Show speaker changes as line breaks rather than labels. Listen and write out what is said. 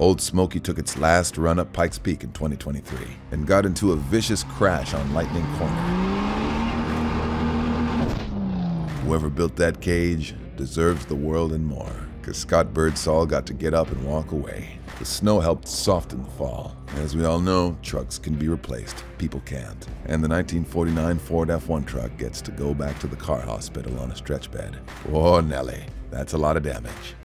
Old Smokey took its last run up Pikes Peak in 2023 and got into a vicious crash on Lightning Corner. Whoever built that cage deserves the world and more, because Scott Birdsall got to get up and walk away. The snow helped soften the fall. As we all know, trucks can be replaced, people can't. And the 1949 Ford F1 truck gets to go back to the car hospital on a stretch bed. Oh, Nelly, that's a lot of damage.